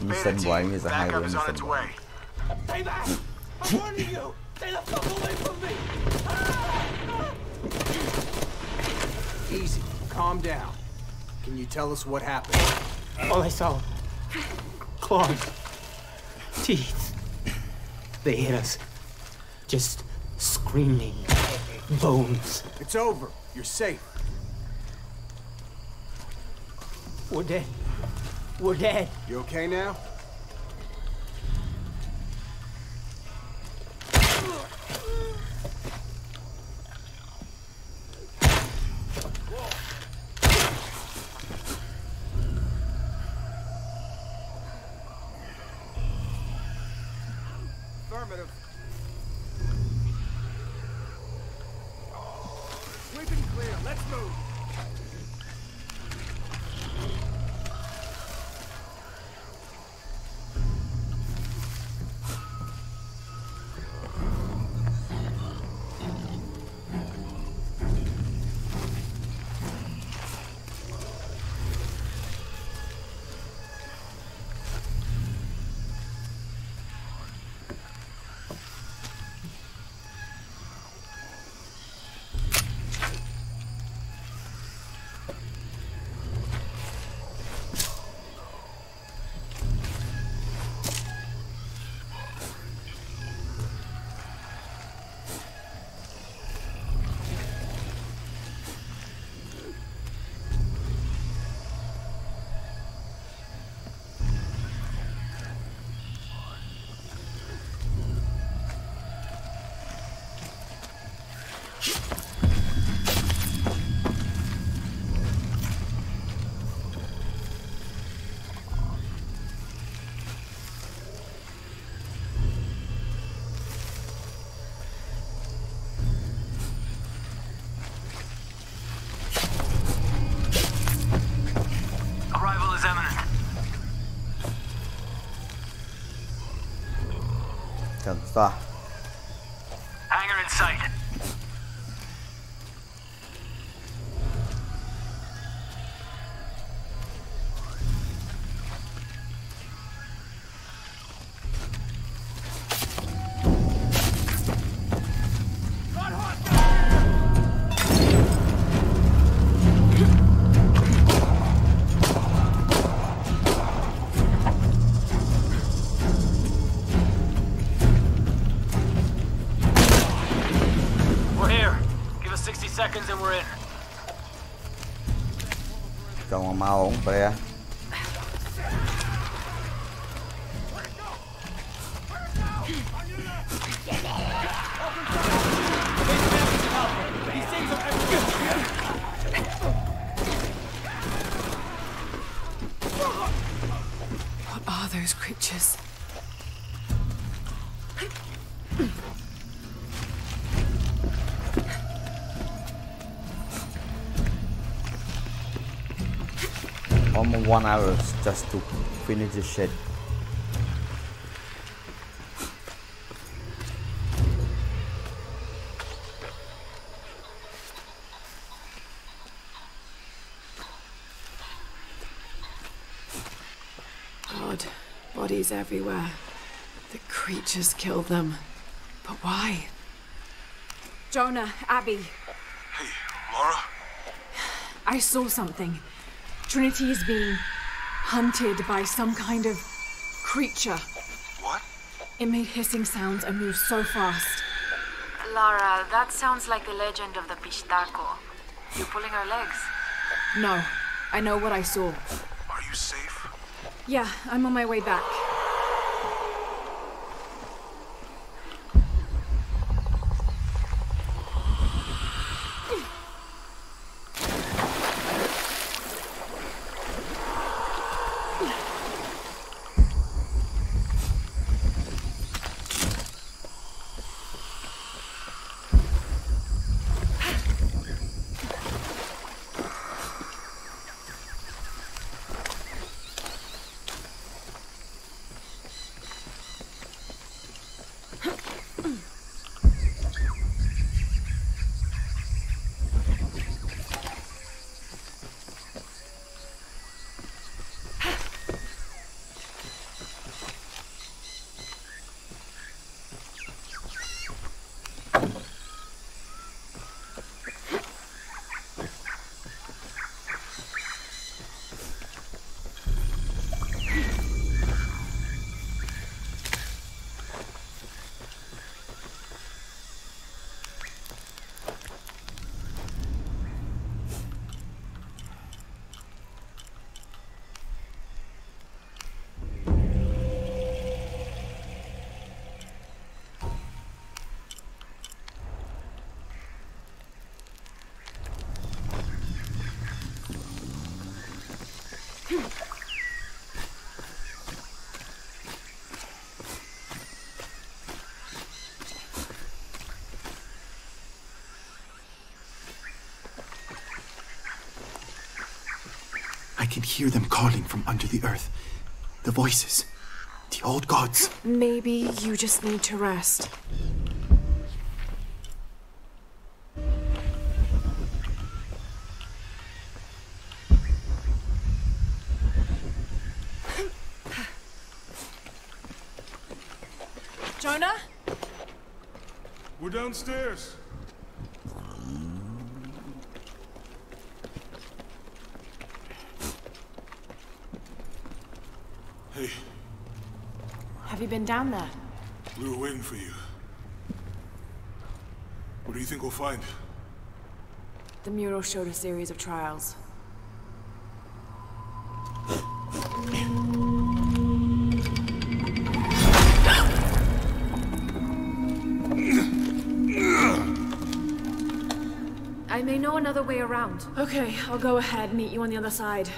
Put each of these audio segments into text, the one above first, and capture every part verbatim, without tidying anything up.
mission của anh là hai đứa mission của anh. Stay back! I'm warning you! Stay the fuck away from me! Easy. Calm down. Can you tell us what happened? All I saw... claws. Teeth. They hit us. Just screaming. Bones. It's over. You're safe. We're dead. We're dead. You okay now? Affirmative. We've been clear. Let's move. Stop. Hangar in sight. Seconds and we're in. Còn mau ổn bè. What are those creatures? Almost one hour just to finish this shit. God, bodies everywhere. The creatures kill them. But why? Jonah, Abby. Hey, Laura? I saw something. Trinity is being hunted by some kind of creature. What? It made hissing sounds and moved so fast. Lara, that sounds like the legend of the Pistaco. You pulling our legs? No, I know what I saw. Are you safe? Yeah, I'm on my way back. can hear them calling from under the earth. The voices. The old gods. Maybe you just need to rest. Jonah? We're downstairs. Hey, Have you been down there? we were waiting for you. What do you think we'll find? The mural showed a series of trials. I may know another way around. Okay, I'll go ahead, meet you on the other side.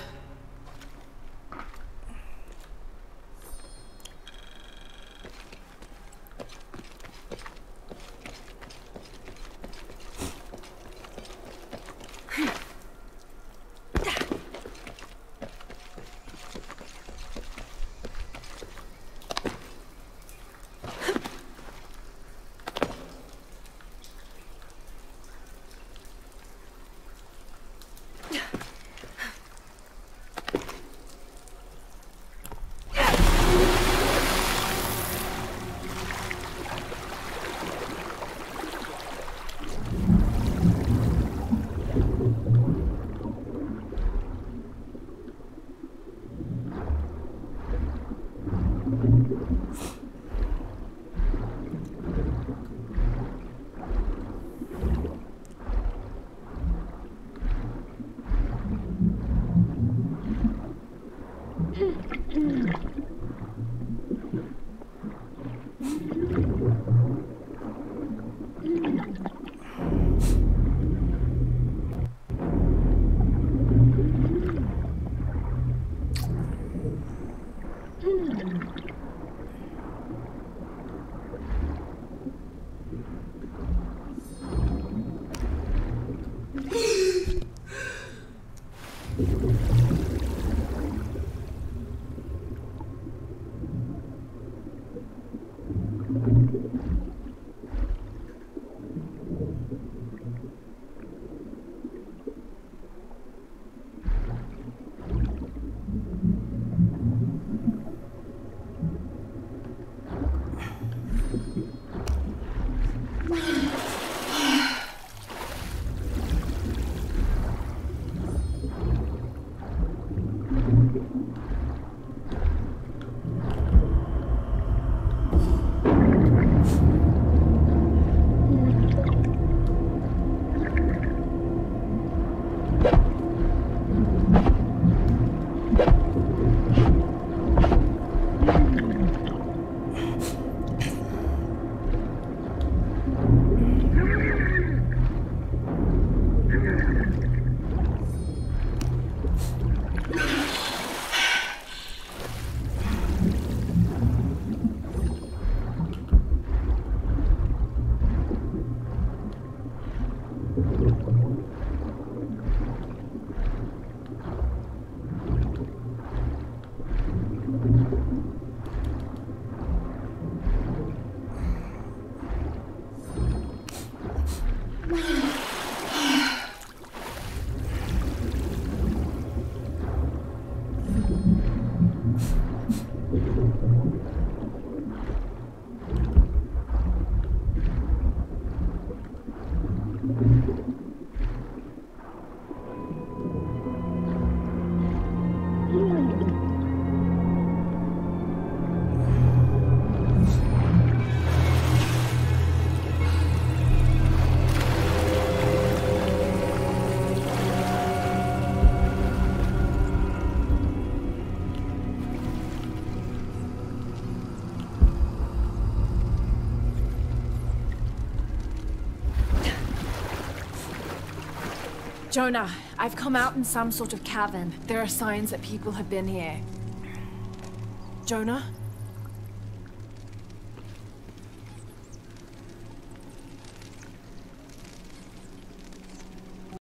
Jonah, I've come out in some sort of cavern. There are signs that people have been here. Jonah?